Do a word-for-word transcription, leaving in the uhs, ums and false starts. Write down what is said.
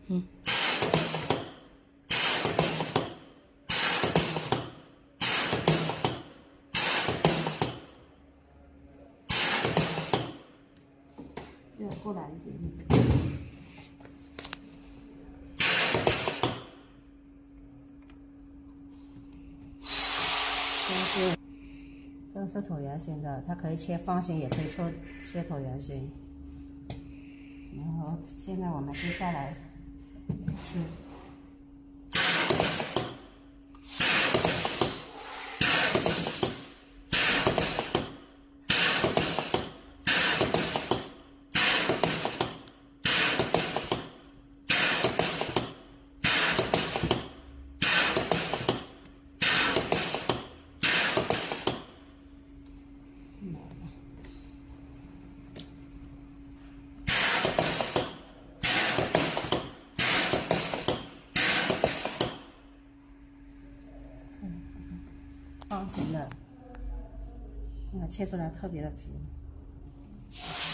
嗯。 要过来一点点。这是这个是椭圆形的，它可以切方形，也可以切切椭圆形。然后现在我们接下来切。方形的，啊，切出来特别的直。